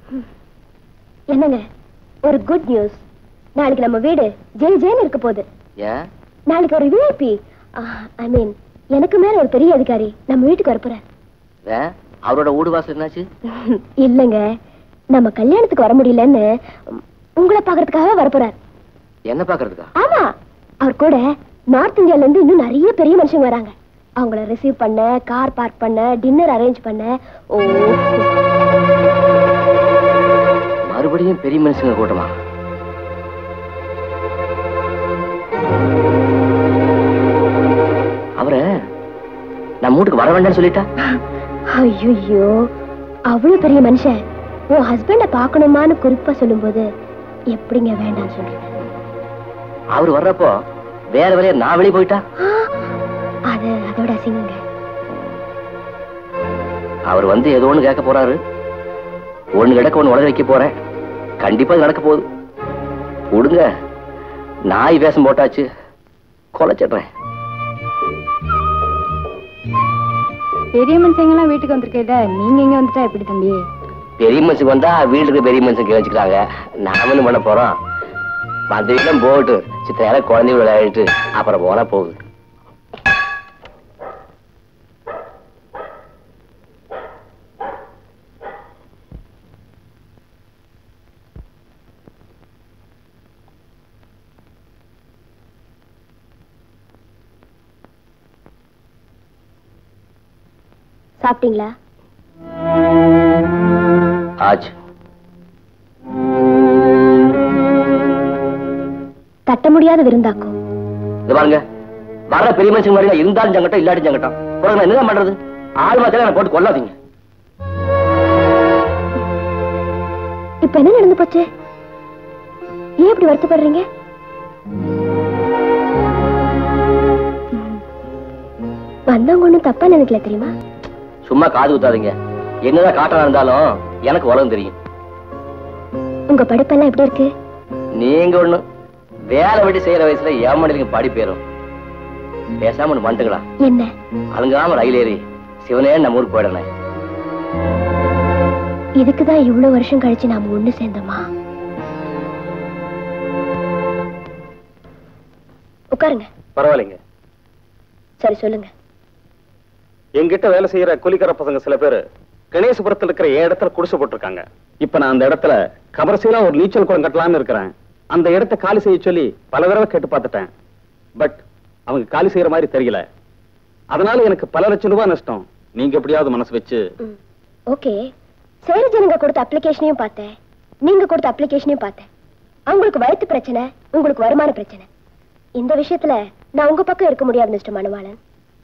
என்னங்க ஒரு good news. நாளைக்கு நம்ம வீடு ஜெயின்னு இருக்க போகுது. நாளைக்கு ஒரு விஐபி, ஐ மீன் எனக்கு மேல ஒரு பெரிய அதிகாரி நம்ம வீட்டுக்கு வரப்போறார். அவரோட வீடு வாசல் என்னாச்சு? இல்லங்க, நம்ம கல்யாணத்துக்கு வர முடியலன்னு உங்களை பாக்குறதுக்காக வரப்போறார். என்ன பாக்குறதுக்கா? ஆமா, அவர் கூட நார்த் இந்தியால இருந்து இன்னும் நிறைய பெரிய மனுஷங்க வராங்க. அவங்கள ரிசீவ் பண்ண, கார் பார்க் பண்ண, டின்னர் அரேஞ்ச் பண்ண. ஓ, மறுபடியும் பெரிய மனுஷங்க கூட்டமா? அவரை நம்ம வீட்டுக்கு வர வேண்டாம்னு சொல்லிட்டா? ஐயோ, அவ்வளவு பெரிய மனுஷன் உன் ஹஸ்பண்ட பாக்கணுமான்னு குறிப்பா சொல்லும் போது எப்படிங்க வேண்டாம் சொல்றேன்? அவர் வர்றப்போ வேற வேலையா நான் வெளியே போயிட்டா அது அதோட அசிங்கங்க. அவர் வந்து ஏதோ ஒண்ணு கேட்க போறாரு. ஒண்ணு கிடக்க ஒண்ணு உலக வைக்க போறேன். கண்டிப்பா நடக்க போகுது. விடுங்க, நாய் வேஷம் போட்டாச்சு, கொலைச்சிடுறேன். பெரிய மனுஷங்கெல்லாம் வீட்டுக்கு வந்திருக்கேட, நீங்க எங்க வந்துட்டா எப்படி தம்பி? பெரிய மனுஷனுக்கு வந்தா வீட்டுக்கு பெரிய மனுஷன் வச்சுக்கிறாங்க. நாம என்ன பண்ண போறோம்? அந்த வீட்டம் போட்டு சித்திரையால குழந்தைங்க விளையாடிட்டு அப்புறம் போனா போகுது. சாப்பிட்டீங்களா? ஆச்சு. தட்ட முடியாத விருந்தாக்கும். இது பாருங்க, வர்ற பெரிய மனுஷன் மாதிரி இருந்தாலும் சங்கட்டம், இல்லாட்டி சங்கட்டம். என்னதான் பண்றது? ஆள் மாத்திரம் போட்டு கொள்ளாதீங்க. இப்ப என்ன நடந்து போச்சு? ஏன் இப்படி வருத்தப்படுறீங்க? வந்தவங்க ஒண்ணும் தப்பா நினைக்கல தெரியுமா? சும்மா காது குத்தாதீங்க. என்னதான் காட்டா இருந்தாலும் எனக்கு உலகம் தெரியும். உங்க படிப்பெல்லாம் எப்படி இருக்கு? நீங்க ஒண்ணு வேலை வெட்டி செய்யற வயசுல ஏமாடுறீங்க. படிப்பேறும். பேசாம ஒண்ணு வந்துங்களா? என்ன? அலங்காம ரயில் ஏறி சிவனே நம்ம ஊருக்கு போயிடனேன். இதுக்குதான் இவ்வளவு வருஷம் கழிச்சு நாம ஒண்ணு சேர்ந்தோமா? உட்காருங்க. பரவாயில்லைங்க. சரி சொல்லுங்க. என்கிட்ட வேலை செய்யற கூலிக்கார பசங்க சில பேரு கணேசபுரத்தில் இருக்கிற என் இடத்துல குடிசை போட்டிருக்காங்க. இப்ப நான் அந்த இடத்துல கமர்சியலா ஒரு நீச்சல் குளம் கட்டலாம்னு இருக்கிறேன். அந்த இடத்தை காலி செய்ய சொல்லி பல தடவை கேட்டு பார்த்துட்டேன். பட் அவங்க காலி செய்யற மாதிரி தெரியல. அதனால எனக்கு பல லட்சம் ரூபாய் நஷ்டம். நீங்க எப்படியாவது மனசு வச்சு. ஓகே, சேரி ஜனங்க கொடுத்த அப்ளிகேஷனையும் பார்த்தேன், நீங்க கொடுத்த அப்ளிகேஷனையும் பார்த்தேன். அவங்களுக்கு வயிற்று பிரச்சனை, உங்களுக்கு வருமான பிரச்சனை. இந்த விஷயத்துல நான் உங்க பக்கம் இருக்க முடியாது மிஸ்டர் மணவாளன்.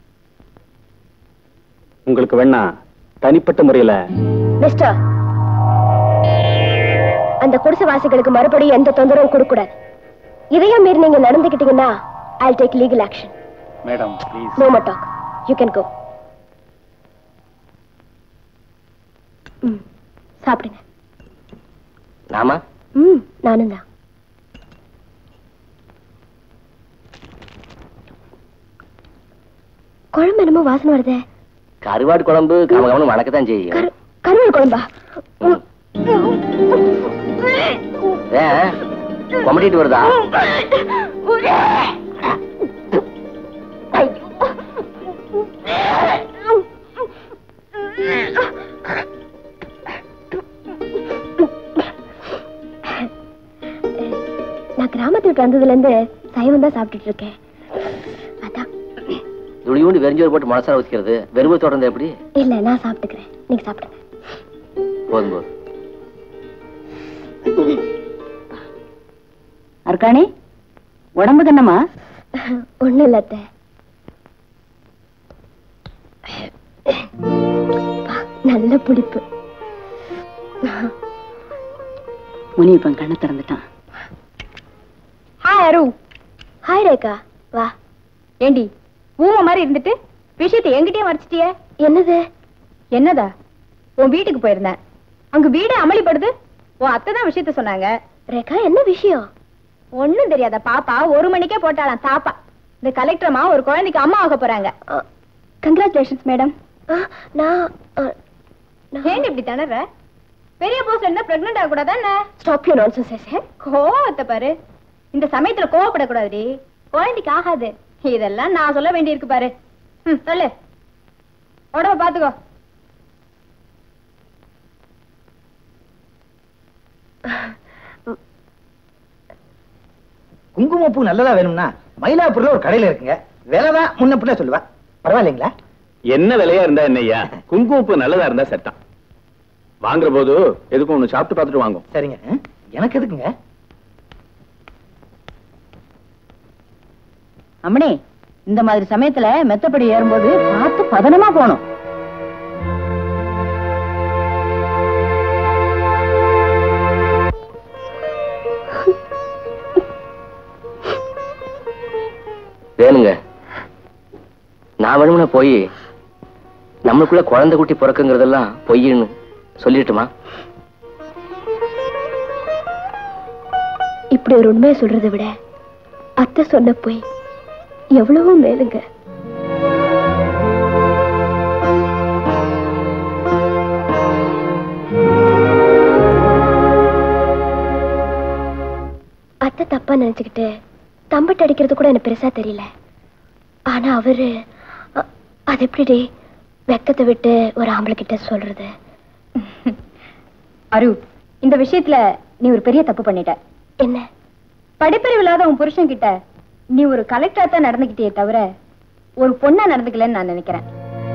உங்களுக்கு வேணா தனிப்பட்ட முறையில மிஸ்டர், அந்த குடிசை வாசிகளுக்கு மறுபடியும் எந்த தொந்தரவும் கொடுக்க கூடாது. இதையும் மீறி நீங்க நடந்துக்கிட்டீங்கன்னா I'll take legal action. Madam please. No more talk. You can go. சாப்பிடுங்க. நாமா? நானும் தான். குழம்பு என்னமோ வாசனை வருதே. கருவாடு குழம்பு கமகமனு வணக்கத்தான் செய்யும். கருவாடு குழம்பா? கொமட்டிட்டு வருதா? நான் கிராமத்துக்கு வந்ததுல இருந்து சைவம் தான் சாப்பிட்டுட்டு இருக்கேன். அதான் துளியூண்டு வெறிஞ்சோறு போட்டு மனசார வச்சுக்கிறது. வெறுமை தொடர்ந்து எப்படி? இல்ல, நான் சாப்பிட்டுக்கிறேன், நீங்க சாப்பிடுங்க. போதும் போதும். அர்க்காணி, உடம்புக்கு என்னமா? ஒண்ணும் இல்ல அத்தை. நல்ல புளிப்பு. முனியப்பன் கண்ணை திறந்துட்டான். ஹாய் அரு. ஹாய் ரேகா, வா. ஏண்டி ஊம மாதிரி இருந்துட்டு விஷயத்தை எங்கிட்டயே மறைச்சிட்டிய? என்னது? என்னதா? உன் வீட்டுக்கு போயிருந்தேன், அங்க வீடே அமளிப்படுது. உன் அத்தை தான் விஷயத்த சொன்னாங்க. ரேகா, என்ன விஷயம்? ஒண்ணும் தெரியாத பாப்பா 1 மணிக்கே போட்டாளாம் தாப்பா. இந்த கலெக்டர்மா ஒரு குழந்தைக்கு அம்மா ஆக போறாங்க. Congratulations madam. நான் ஏன் இப்படி திணற? பெரிய போஸ்ட்ல இருந்தா பிரெக்னென்ட் ஆக கூடாதா என்ன? Stop you nonsense. கோவத்தை பாரு. இந்த சமயத்துல கோவப்படக்கூடாதுடி, குழந்தைக்கு ஆகாது. இதெல்லாம் நான் சொல்ல வேண்டியிருக்கு பாரு. சொல்லு, உடம்ப பாத்துக்கோ. குங்குமப்பூ நல்லதா வேணும்னா மயிலாப்பூர்ல ஒரு கடையில இருக்குங்க, விலைதான் முன்ன பின்ன சொல்லுவா, பரவாயில்லைங்களா? என்ன விலையா இருந்தா என்னய்யா, குங்குமப்பூ நல்லதா இருந்தா செட்டான். வாங்குற போது எதுக்கும் ஒண்ணு சாப்பிட்டு பார்த்துட்டு வாங்கும். சரிங்க. எனக்கு எதுக்குங்க? அம்மணி, இந்த மாதிரி சமயத்துல மெத்தப்படி ஏறும்போது பார்த்து பதனமா போகணும். வேணுங்க, நான் வேணும்னா போய் நம்மளுக்குள்ள குழந்தை குட்டி பிறக்குங்கிறதெல்லாம் பொய்ன்னு சொல்லிட்டுமா? இப்படி ஒரு உண்மையை சொல்றதை விட அத்தை சொன்ன போய் எவ்வளவோ மேலுங்க. அத்தை தப்பா நினைச்சுக்கிட்டு தம்பட்டு அடிக்கிறது கூட எனக்கு பெருசா தெரியல. ஆனா அவரு அது எப்படி வெக்கத்தை விட்டு ஒரு ஆம்பளை கிட்ட சொல்றது? அரு, இந்த விஷயத்துல நீ ஒரு பெரிய தப்பு பண்ணிட்ட. என்ன? படிப்பறிவு இல்லாத உன் புருஷன் கிட்ட நீ ஒரு கலெக்டரா தான் நடந்துகிட்டே தவிர ஒரு பொண்ணா நடந்துக்கலன்னு நான் நினைக்கிறேன்.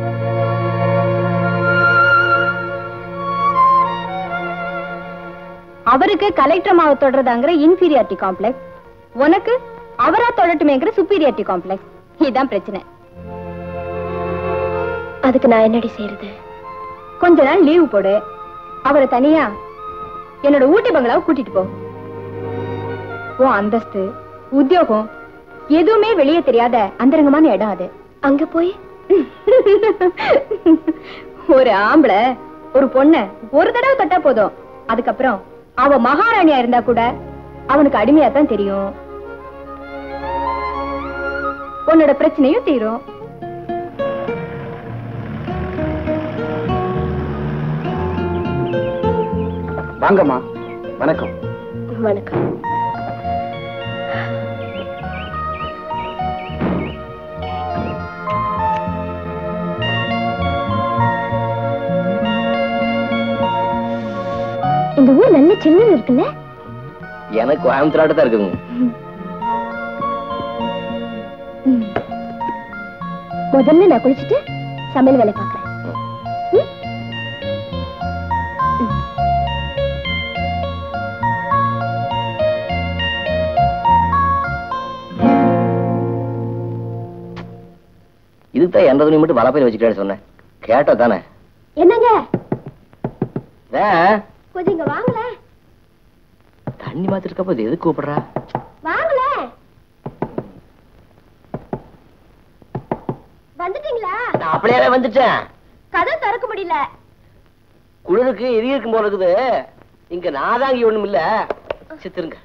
அவருக்கு கலெக்டர் மாவை தொடர்றதாங்கிற இன்ஃபீரியாரிட்டி காம்ப்ளெக்ஸ், உனக்கு அவரா தொடட்டுமேங்கிற சுப்பீரியாரிட்டி காம்ப்ளெக்ஸ். இதுதான் பிரச்சனை. அதுக்கு நான் என்னடி செய்யறது? கொஞ்ச நாள் லீவு போடு, அவரை தனியா என்னோட ஊட்டி பங்களாவை கூட்டிட்டு போ. உன் அந்தஸ்து, உத்தியோகம் எதுவுமே வெளியே தெரியாத அந்தரங்கமான இடம் அது. அங்க போய் ஒரு ஆம்பளை ஒரு பொண்ண ஒரு தடவை தொட்டா போதும், அதுக்கப்புறம் அவ மகாராணியா இருந்தா கூட அவனுக்கு அடிமையா தான் தெரியும். உன்னோட பிரச்சனையும் தீரும். வாங்கம்மா. வணக்கம். வணக்கம். இந்த ஊர் நல்ல சில்லுன்னு இருக்குல்ல? எனக்கு கோயம்புத்தூராட்ட தான் இருக்குதுங்க. முதல்ல நான் குளிச்சுட்டு சமையல் வேலை பார்க்கறேன். இதுதான் எந்த துணி மட்டும் வளப்பையில வச்சுக்கிட்டேன்னு சொன்னேன், கேட்டா தானே? என்னங்க கொஞ்சம் இங்க வாங்கல. தண்ணி மாத்திட்டு இருக்கப்ப இது எதுக்கு கூப்பிடுறா? வாங்கல. வந்துட்டீங்களா? நான் அப்படியே வந்துட்டேன். கதை திறக்க முடியல. குளிருக்கு எரி இருக்கும் போல இருக்குது. இங்க நாதாங்கி ஒண்ணும் இல்ல, சித்திருங்க.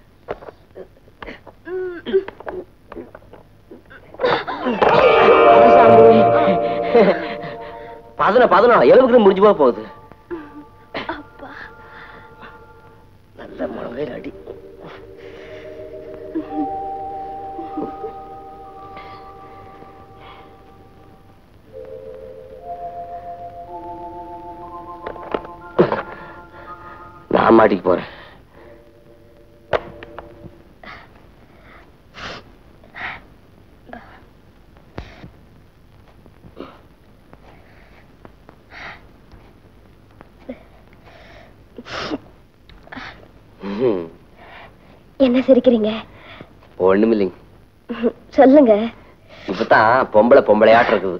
பதினாலு எலும்புக்கு முடிஞ்சு போகுது. நல்ல முழங்கை அடி. நான் மாட்டிக்கு போறேன். என்ன சிரிக்கிறீங்க? ஒண்ணுமில்லைங்க. சொல்லுங்க. இப்பதான் பொம்பளையாட்ட இருக்குது.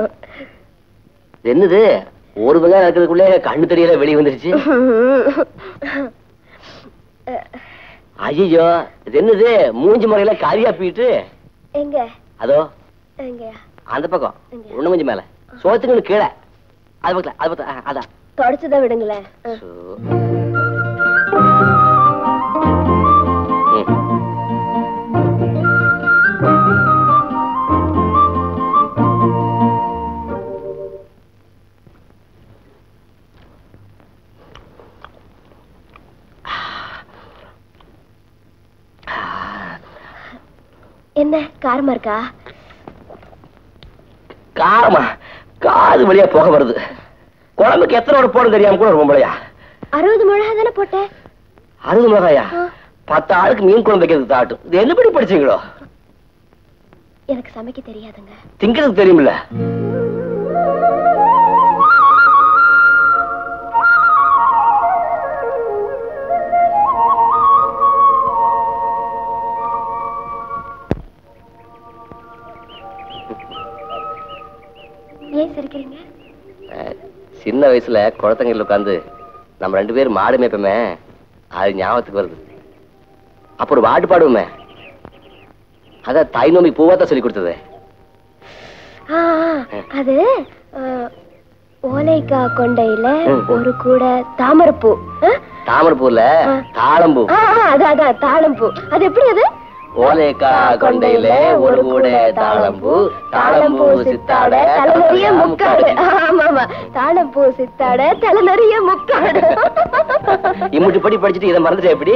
என்னது ஒரு வெங்காயம் இருக்கிறதுக்குள்ளே கண்ணு தெரியல வெளியே வந்துருச்சு. ஐயோ, இது என்னது மூஞ்சி முறையில காரியா போயிட்டு? எங்க? அதோ எங்க? அந்த பக்கம் ஒண்ணு கொஞ்சம் மேல சோத்துக்கு கீழே. அது பக்கல, அது பக்கம். அதான் தொடச்சுதான் விடுங்களேன். என்ன காரமா இருக்கா? காரமா? காது வழியா போக வருது. குழம்புக்கு எத்தனை ஒரு போட தெரியாம கூட ஒரு பொம்பளையா? 60 மிளகா தானே போட்டேன். 60 மிளகாயா? 10 ஆளுக்கு மீன் குழம்பு வைக்கிறது தாட்டும். இது என்ன படி படிச்சீங்களோ? எனக்கு சமைக்க தெரியாதுங்க. திங்கிறதுக்கு தெரியுமில்ல? ஏன் சிரிக்கிறீங்க? சின்ன வயசுல குளத்தங்கல்ல உட்காந்து நம்ம 2 பேரும் மாடு மேய்ப்போமே, அது ஞாபகத்துக்கு வருது. அப்புறம் பாட்டு பாடுவோமே, அதான் தாய் நோம்பி பூவாத்தான் சொல்லி கொடுத்தது. அது ஓலைக்கா கொண்டையில ஒரு கூட தாமரைப்பூ. தாமரைப்பூல தாளம்பூ. அதான் தாளம்பூ. அது எப்படி? அது ஓலைக்கா கொண்டையில ஒரு கூட தாளம்பூ, தாளம்பூ சித்தாட தலை நிறைய முக்காடு. ஆமா, தாளம்பூ சித்தாட தலை நிறைய முக்காடு. இம்முட்டு படி படிச்சுட்டு இதை மறந்துட்டே எப்படி?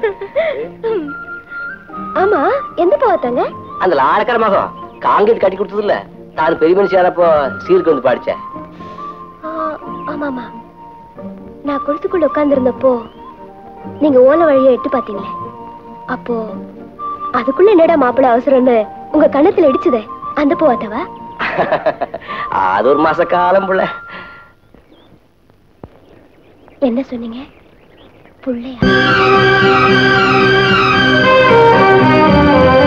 ஆமா, எந்த பாவத்தாங்க? அந்த லாடக்கார மகம் காங்கிரீட் கட்டி கொடுத்தது இல்ல, தான் பெரிய மனுஷியானப்போ சீருக்கு வந்து பாடிச்சேன். ஆமாமா, நான் குளத்துக்குள்ள உட்கார்ந்து இருந்தப்போ நீங்க ஓலை வழியா எட்டு பாத்தீங்களே, அப்போ அதுக்குள்ள என்னடா மாப்பிள்ள அவசரம்னு உங்க கண்ணத்துல இடிச்சுதே, அந்த பூவாத்தவா? அது ஒரு மாச காலம் புள்ள. என்ன சொன்னீங்க? புள்ளையா?